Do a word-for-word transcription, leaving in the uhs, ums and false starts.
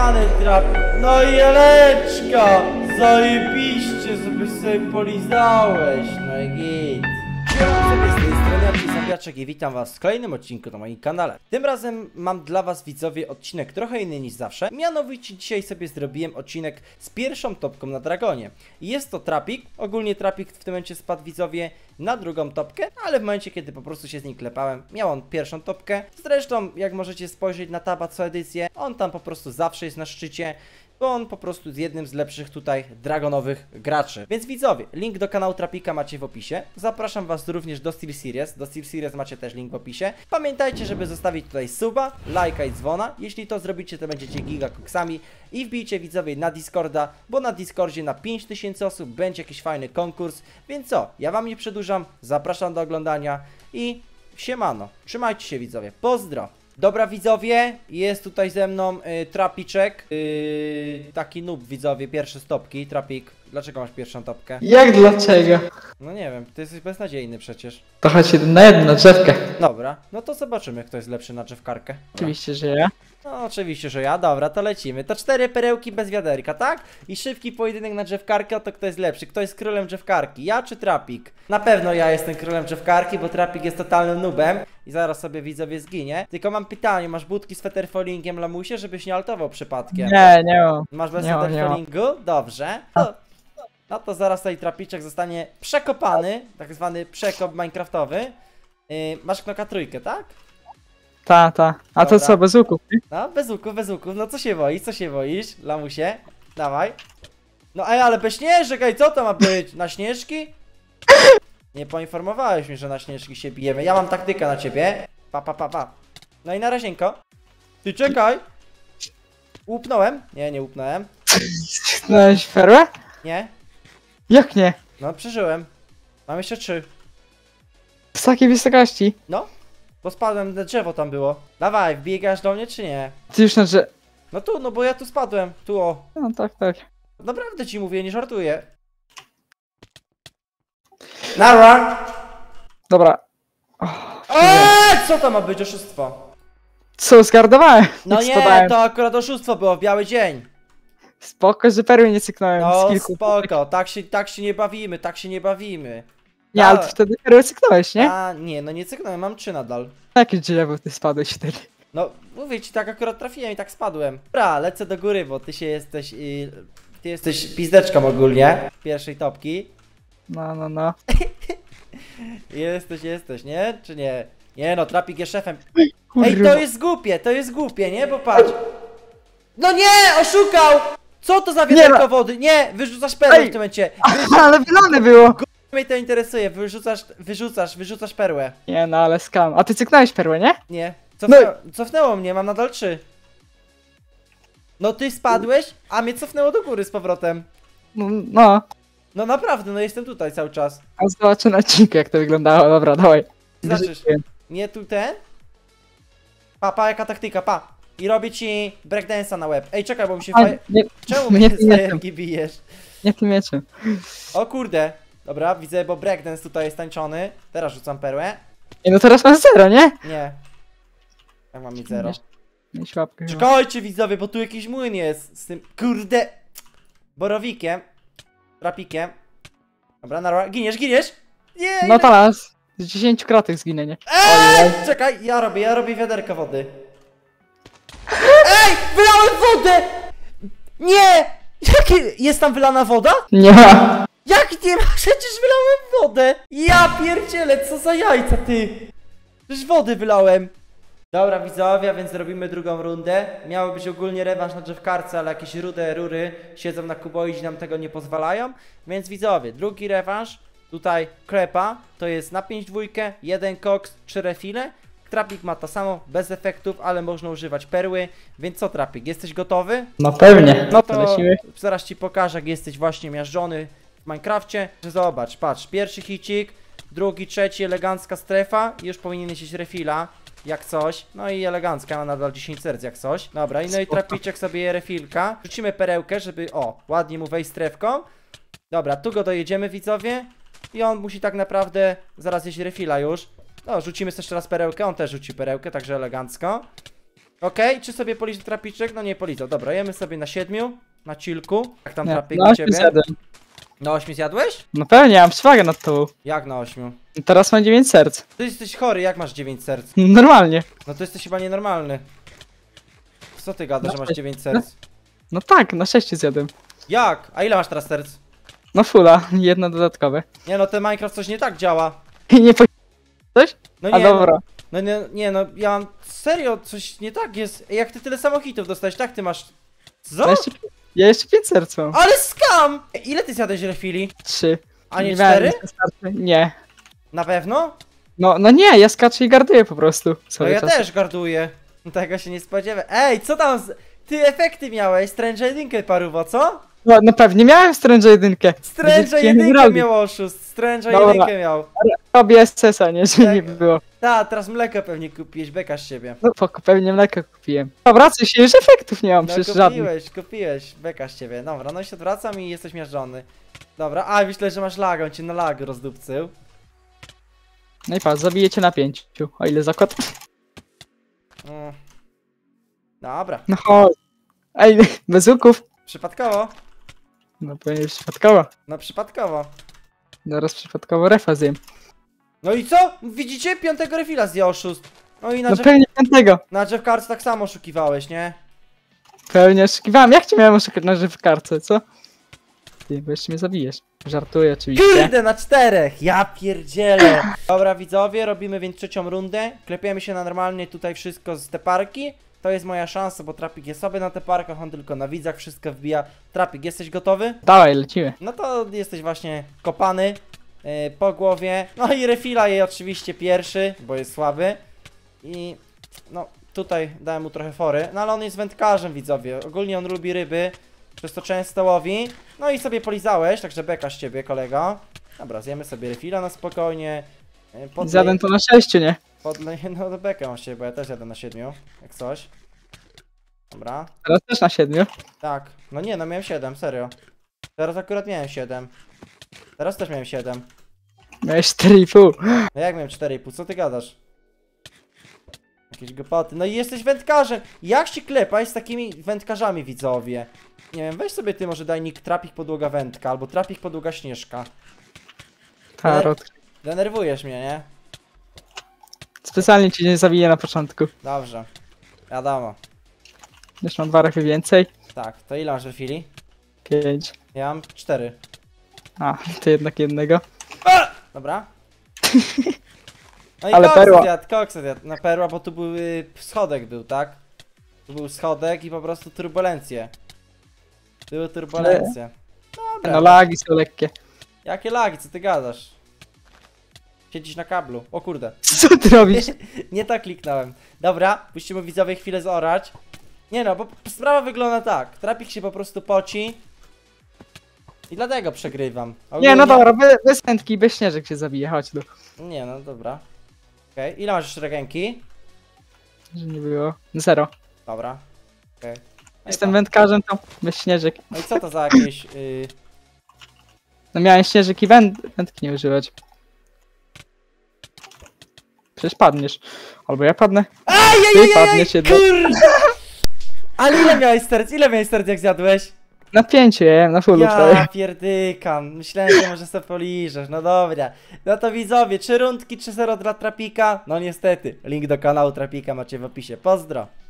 Pojebany trap. No i jeleczka. Zajebiście sobie sobie polizałeś. No i git. Siema, z tej strony Arci Zombiaczek i witam was w kolejnym odcinku na moim kanale. Tym razem mam dla was, widzowie, odcinek trochę inny niż zawsze. Mianowicie dzisiaj sobie zrobiłem odcinek z pierwszą topką na Dragonie. Jest to Trapik. Ogólnie Trapik w tym momencie spadł, widzowie, na drugą topkę, ale w momencie, kiedy po prostu się z nim klepałem, miał on pierwszą topkę. Zresztą, jak możecie spojrzeć na taba co edycję, on tam po prostu zawsze jest na szczycie, bo on po prostu jest jednym z lepszych tutaj dragonowych graczy. Więc widzowie, link do kanału Trapika macie w opisie. Zapraszam was również do SteelSeries. Do SteelSeries macie też link w opisie. Pamiętajcie, żeby zostawić tutaj suba, lajka i dzwona. Jeśli to zrobicie, to będziecie gigakoksami. I wbijcie, widzowie, na Discorda, bo na Discordzie na pięć tysięcy osób będzie jakiś fajny konkurs. Więc co, ja wam nie przedłużam, zapraszam do oglądania i siemano. Trzymajcie się, widzowie, pozdro! Dobra, widzowie, jest tutaj ze mną y, Trapiczek, y, taki noob, widzowie, pierwsze stopki. Trapik, dlaczego masz pierwszą topkę? Jak dlaczego? No nie wiem, ty jesteś beznadziejny przecież. To chodź jeden na jeden na drzewkę. Dobra, no to zobaczymy, kto jest lepszy na drzewkarkę. Dobra. Oczywiście, że ja. No oczywiście, że ja, dobra, to lecimy. To cztery perełki bez wiaderka, tak? I szybki pojedynek na drzewkarkę, to kto jest lepszy? Kto jest królem drzewkarki? Ja czy Trapik? Na pewno ja jestem królem drzewkarki, bo Trapik jest totalnym noobem. I zaraz sobie, widzowie, zginie. Tylko mam pytanie, masz budki z fetterfallingiem, lamusie, żebyś nie altował przypadkiem? Nie, nie mam. Masz bez nie mam, fetterfallingu? Dobrze. No, no to zaraz tutaj Trapiczek zostanie przekopany, tak zwany przekop minecraftowy. Yy, masz knoka trójkę, tak? Ta, ta. A Dobra. to co, bez łuków? No, bez łuków, bez łuków. No co się boisz, co się boisz, lamusie? Dawaj. No ej, ale bez śnieżek, ej, co to ma być? Na śnieżki? Nie poinformowałeś mnie, że na śnieżki się bijemy. Ja mam taktykę na ciebie. Pa, pa, pa, pa. No i na razienko. Ty czekaj. Łupnąłem? Nie, nie łupnąłem. Znałeś perłę? Nie. Jak nie? No, przeżyłem. Mam jeszcze trzy. Z takiej wysokości. No. Bo spadłem, drzewo tam było. Dawaj, wbiegasz do mnie czy nie? Ty już na drze... No tu, no bo ja tu spadłem. Tu o. No tak, tak. Naprawdę ci mówię, nie żartuję. Nara! Dobra. Eee, co to ma być oszustwo? Co, zgardowałem? No Jak nie, spadałem. to akurat oszustwo było w biały dzień. Spoko, że perły nie cyknąłem No z kilku. spoko, tak się, tak się nie bawimy, tak się nie bawimy. Nie, ale ty wtedy perły cyknąłeś, nie? A nie, no nie cyknąłem, mam trzy nadal. Jakie drzewo ty spadłeś wtedy? No mówię ci, tak akurat trafiłem i tak spadłem. Dobra, lecę do góry, bo ty się jesteś, yy, ty jesteś pizdeczką ogólnie. Pierwszej topki. No, no, no. Jesteś, jesteś, nie? Czy nie? Nie no, Trapik jest szefem. Kurwa. Ej, to jest głupie, to jest głupie, nie? Bo patrz. No nie, oszukał! Co to za wiaderko no. wody? Nie, wyrzucasz perłę Ej. w tym momencie. Ale wylane było! Mnie to interesuje, wyrzucasz, wyrzucasz, wyrzucasz perłę. Nie, no ale skam. A ty cyknąłeś perłę, nie? Nie, cofnęło, cofnęło mnie, mam nadal trzy. No ty spadłeś, a mnie cofnęło do góry z powrotem. No, no. No naprawdę, no jestem tutaj cały czas. A zobaczę na odcinku, jak to wyglądało. Dobra, dawaj. Znaczysz, nie tu ten? Pa, pa, jaka taktyka, pa. I robię ci breakdance'a na łeb. Ej, czekaj, bo mi się A, faj... nie, Czemu nie mnie tym z mieczem. fajerki bijesz? Nie tym mieczem. O kurde. Dobra, widzę, bo breakdance tutaj jest tańczony. Teraz rzucam perłę. Nie, no teraz masz zero, nie? Nie. Jak mam mieć zero? Mieć łapkę. chyba. Czekajcie, widzowie, bo tu jakiś młyn jest z tym, kurde, borowikiem, trapikiem. Dobra, narwa, giniesz, giniesz? Nie, No teraz. Z dziesięciu kratek zginę, nie? Eee, czekaj, ja robię, ja robię wiaderko wody. Ej, wylałem wodę! Nie! Jakie, jest tam wylana woda? Nie ma. Jak nie ma? Przecież wylałem wodę! Ja pierdzielę, co za jajca, ty! Przecież wody wylałem! Dobra, widzowie, więc robimy drugą rundę. Miało być ogólnie rewanż na drzewkarce, ale jakieś rude rury siedzą na kuboidzie i nam tego nie pozwalają. Więc widzowie, drugi rewanż. Tutaj klepa, to jest na pięć dwójkę, jeden koks, trzy refile. Trapik ma to samo, bez efektów, ale można używać perły. Więc co, Trapik, jesteś gotowy? No pewnie. No to lecimy. zaraz ci pokażę, jak jesteś właśnie miażdżony w Minecrafcie. Zobacz, patrz, pierwszy hicik, drugi, trzeci, elegancka strefa i już powinien mieć refila, jak coś. No i elegancka, ma nadal dziesięć serc, jak coś. Dobra, i no i Trapiczek sobie je refilka. Rzucimy perełkę, żeby, o, ładnie mu wejść strefką. Dobra, tu go dojedziemy, widzowie. I on musi tak naprawdę zaraz jeść refila już. No, rzucimy jeszcze raz perełkę, on też rzuci perełkę, także elegancko. Okej, czy sobie polizał trapiczek? No nie polizał. Dobra, jemy sobie na siedmiu. Na chillku. Jak tam Nie, trapik no u ośmiu ciebie? zjadłem. Na ośmiu zjadłeś? No pewnie, mam przewagę nad tobą. Jak na ośmiu? Teraz mam dziewięć serc. Ty jesteś chory, jak masz dziewięć serc? Normalnie. No to jesteś chyba nienormalny. Co ty gadasz, że masz dziewięć serc? No tak, na sześciu zjadłem. Jak? A ile masz teraz serc? No fula, jedno dodatkowe. Nie no, ten Minecraft coś nie tak działa. I nie po... Coś? No A nie, dobra. no, no nie, nie no, ja mam serio, coś nie tak jest. Jak ty tyle samochitów dostałeś, tak ty masz... Ja Co? jeszcze, ja jeszcze pięć serc mam. Ale skam! Ile ty zjadłeś refili? Trzy. A nie miałem cztery? nic wystarczy. Nie. Na pewno? No, no nie, ja skaczę i garduję po prostu. No Cały ja czas. też garduję. Tego się nie spodziewałem. Ej, co tam z... Ty efekty miałeś? Strange jedynkę paruwo, co? No, no pewnie miałem Strange jedynkę. Strange Widzicie, nie jedynkę robi. miał oszust. Strange Dobra. jedynkę miał. Robię S S a, nie, że Tak. nie było. Ta, teraz mleko pewnie kupiłeś, beka z ciebie. No poko, pewnie mleko kupiłem. Obracaj się, już efektów nie mam No przecież żadnych. kupiłeś, kupiłeś, beka z ciebie. Dobra, no i się odwracam i jesteś miażdżony. Dobra, a myślę, że masz laga, on cię na lag rozdupcył. No i patrz, zabiję cię na pięciu. O ile zakład? Mm. Dobra, No chodź. Ej, bez łuków. przypadkowo. No pewnie przypadkowo. No przypadkowo. Zaraz przypadkowo refa zjem. No i co? Widzicie? Piątego refila zje oszust. No i na, No Jeff... pewnie piątego. na Jeff Cards tak samo oszukiwałeś, nie? Pewnie oszukiwałem. Jak cię miałem oszukać na żywkarce, co? Ty, bo jeszcze mnie zabijesz. Żartuję oczywiście. Kurde, na czterech! Ja pierdzielę! Dobra widzowie, robimy więc trzecią rundę. Klepiemy się na normalnie tutaj wszystko z te parki. To jest moja szansa, bo Trapik jest sobie na te parkach, on tylko na widzach wszystko wbija. Trapik, jesteś gotowy? Dawaj, lecimy. No to jesteś właśnie kopany yy, po głowie. No i refila jej oczywiście pierwszy, bo jest słaby. I no tutaj dałem mu trochę fory. No ale on jest wędkarzem widzowie. Ogólnie on lubi ryby, przez to często łowi. No i sobie polizałeś, także beka z ciebie kolego. Dobra, zjemy sobie refila na spokojnie. Yy, podlej- Zjadłem to na sześciu, nie? Podlej, no do bekę mam się, bo ja też jadę na siedmiu, jak coś. Dobra. Teraz też na siedmiu. Tak, no nie, no miałem siedem, serio. Teraz akurat miałem siedem. Teraz też miałem siedem. Miałeś cztery i pół. No jak miałem cztery i pół, co ty gadasz? Jakieś głupoty. No i jesteś wędkarzem! Jak się klepać z takimi wędkarzami, widzowie? Nie wiem, weź sobie ty może daj nick Trapik Podłoga Wędka, albo Trapik Podłoga Śnieżka. Tarot. Denerwujesz mnie, nie? Specjalnie cię nie zabiję na początku. Dobrze. Wiadomo. Już mam dwa refy więcej. Tak, to ile masz refili? Pięć. Ja mam cztery. A, ty jednak jednego. Dobra. No i Ale koksa perła. zjadł, koksa zjadł. Na perła, bo tu był y, schodek był, tak? Tu był schodek i po prostu turbulencje. Były turbulencje. Dobra. No lagi są lekkie. Jakie lagi, co ty gadasz? Siedzisz na kablu. O kurde. Co ty robisz? Nie tak kliknąłem. Dobra, puścimy widzowie chwilę zorać. Nie no, bo sprawa wygląda tak. Trapik się po prostu poci. I dlatego przegrywam. Nie, no Ogólnie- dobra, bez, bez wędki, bez śnieżek się zabije, chodź tu. Nie no, dobra. Okej, ile masz jeszcze regenki? Że nie było. Zero. Dobra. Okej. No i Jestem pa. wędkarzem tam, bez śnieżek. No i co to za jakieś... Yy... No miałem śnieżek i węd wędki nie używać. Przecież padniesz. Albo ja padnę. Ty padniesz jedno. Kurde! Ale ile miałeś serc? Ile miałeś serc jak zjadłeś? Na pięciu je, na fullu Ja prawie. pierdykam. Myślałem, że może sobie poliżesz. No dobra. No to widzowie, trzy rundki, trzy zero dla Trapika? No niestety. Link do kanału Trapika macie w opisie. Pozdro.